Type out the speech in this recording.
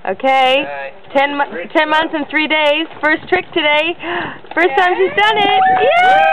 Okay. 10 months and 3 days. First trick today. First time she's done it. Yay!